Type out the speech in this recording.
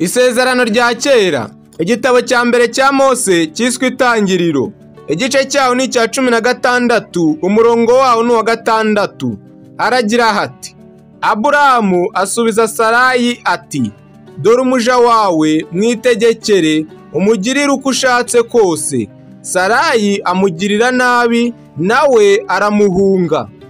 Isezerano rya kera, igitabo cya mbere cya Mose cyiswe Itangiriro, igice cyaho ni icya 16, umurongo waho ni uwa 6. Haragira hati: Aburahamu asubiza Sarayi ati, dore umuja wawe mwitegekere, umugirire uko ushatse kose. Sarayi amugirira nabi, nawe aramuhunga.